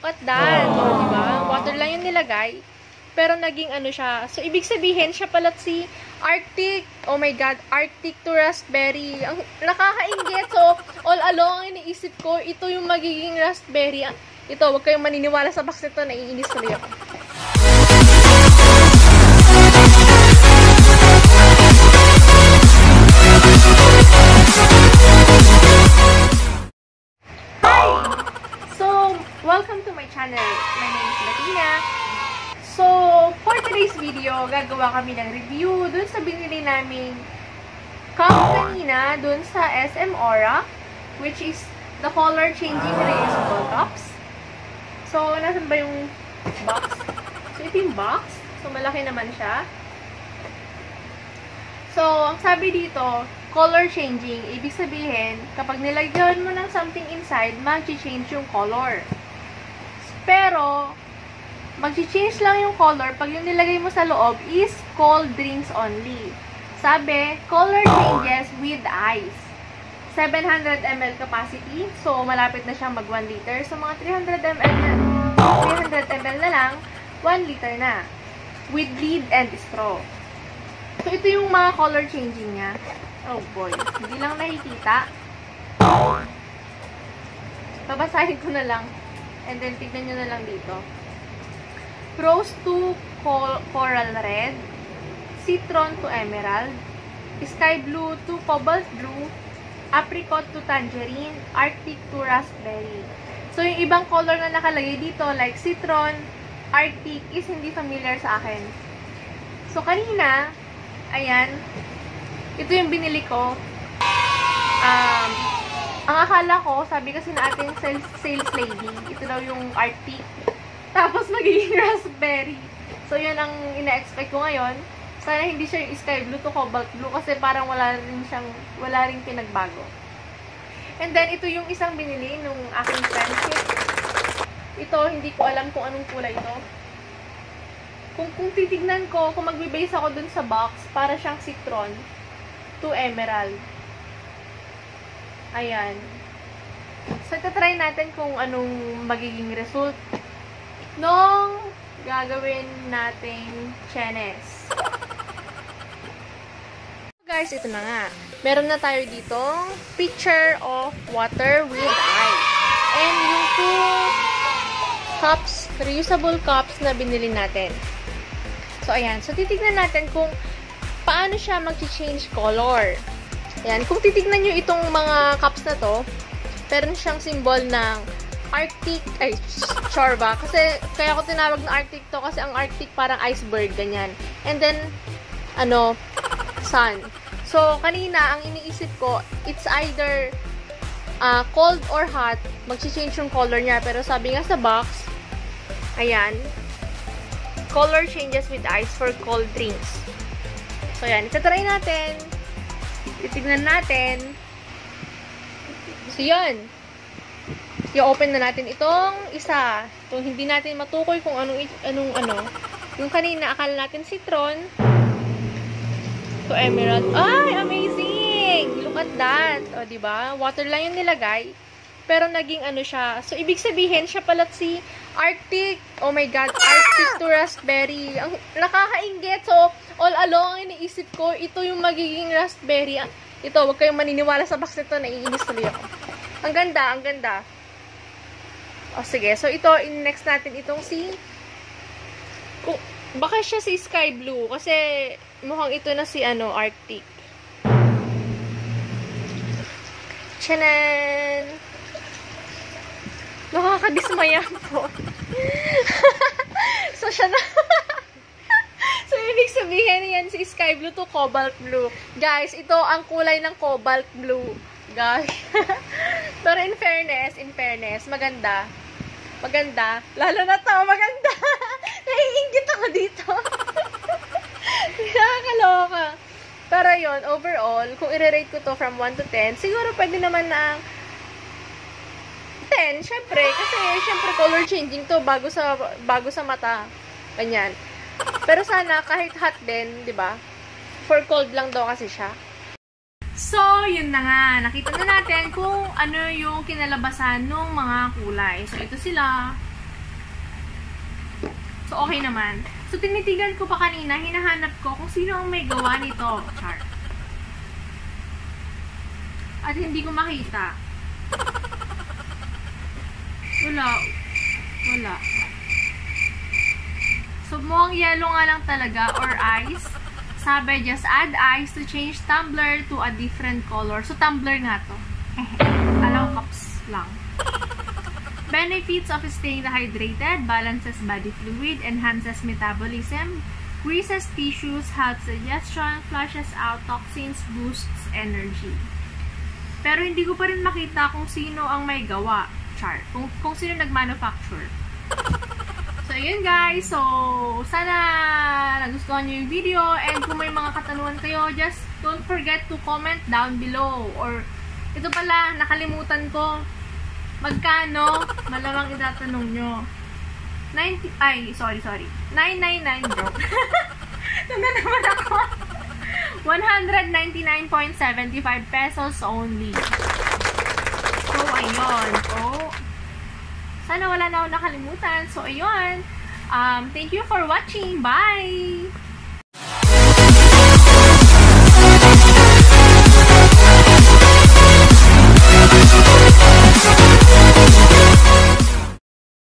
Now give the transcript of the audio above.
Look at that. O, diba? Water lang yung nilagay. Pero naging ano siya. So, ibig sabihin, siya pala si Arctic. Oh my God, Arctic to raspberry. Ang nakakaingit. So, all along, ang iniisip ko, ito yung magiging raspberry. Ito, huwag kayong maniniwala sa box nito. Naiinis tuloy ako. Hi! So, welcome to my channel. My name is Latina. So, for today's video, gagawa kami ng review dun sa binili naming cup kanina dun sa SM Aura, which is the color changing reusable cups. So, nasan ba yung box? So, ito yung box. So, malaki naman siya. So, ang sabi dito, color changing. Ibig sabihin, kapag nilagyan mo ng something inside, mag-change yung color. Pero, mag-change lang yung color pag yung nilagay mo sa loob is cold drinks only. Sabi, color changes with ice. 700 ml capacity. So, malapit na siyang mag 1 liter. So, mga 300 ml na lang, 1 liter na. With lid and straw. So, ito yung mga color changing niya. Oh boy. Hindi lang nakikita. Babasahin ko na lang. And then, tignan nyo na lang dito. Rose to coral red, citron to emerald, sky blue to cobalt blue, apricot to tangerine, arctic to raspberry. So, yung ibang color na nakalagay dito, like citron, arctic, is hindi familiar sa akin. So, kanina, ayan, ito yung binili ko. Ang akala ko, sabi kasi na ating sales lady, ito daw yung arctic. Tapos, magiging raspberry. So, yun ang ina-expect ko ngayon. Sana hindi siya yung sky blue to cobalt blue kasi parang wala rin pinagbago. And then, ito yung isang binili nung aking friendship. Ito, hindi ko alam kung anong kulay ito. Kung titignan ko, kung magbe-base ako dun sa box, para siyang citron to emerald. Ayan. So, itatry natin kung anong magiging result nung gagawin nating chenes. Guys, ito na nga. Meron na tayo ditong pitcher of water with ice. And yung 2 cups, reusable cups na binili natin. So, ayan. So, titignan natin kung paano siya mag-change color. Ayan. Kung titignan nyo itong mga cups na to, meron siyang symbol ng Arctic, ay, chorba. Kasi, kaya ko tinawag na Arctic to kasi ang Arctic parang iceberg, ganyan. And then, sun. So, kanina, ang iniisip ko, it's either cold or hot, mag-change yung color niya. Pero sabi nga sa box, ayan, color changes with ice for cold drinks. So, ayan, itatry natin. Titignan natin. So, yun. I-open na natin itong isa. Itong hindi natin matukoy kung anong. Yung kanina, akala natin citron. To emerald. Ay, amazing! Look at that. O, diba? Water lang yung nilagay. Pero naging siya. So, ibig sabihin, siya pala si Arctic. Oh my God, Arctic to raspberry. Ang nakakaingit. So, all along, iniisip ko, ito yung magiging raspberry. Ito, huwag kayong maniniwala sa box nito. Naiinis tuloy ako. Ang ganda, ang ganda. O, sige. So, ito, next natin itong baka siya si sky blue. Kasi, mukhang ito na si, Arctic. Chanan! Nakakadismaya po. So, siya na. So, ibig sabihin yan si sky blue to cobalt blue. Guys, ito ang kulay ng cobalt blue. Gosh. Pero in fairness, maganda. Maganda. Lalo na to, maganda. Naiingit ako dito. Nakakaloka. Pero yun, overall, kung i-rate ko to from 1 to 10, siguro pwede naman na 10, syempre. Kasi, syempre, color changing to bago sa mata. Ganyan. Pero sana, kahit hot din, di ba? For cold lang daw kasi siya. So, yun na nga. Nakita na natin kung ano yung kinalabasan ng mga kulay. So, ito sila. So, okay naman. So, tinitigan ko pa kanina, hinahanap ko kung sino ang may gawa nito. Char. At hindi ko makita. Wala. Wala. So, mukhang yellow nga lang talaga or ice. Sabi, just add ice to change tumbler to a different color. So, tumbler nga to. Alam, cups lang. Benefits of staying hydrated, balances body fluid, enhances metabolism, greases tissues, helps digestion, flushes out toxins, boosts energy. Pero hindi ko pa rin makita kung sino ang may gawa. Char. Kung sino nag-manufacture. So, yun guys. So, sana nagustuhan nyo yung video. And kung may mga katanungan kayo, just don't forget to comment down below. Or, ito pala, nakalimutan ko. Magkano? Malamang itatanong nyo. 999 joke. Nanda naman ako. 199.75 pesos only. So, ayun. So, sana wala na ako nakalimutan. So, ayun. Thank you for watching. Bye!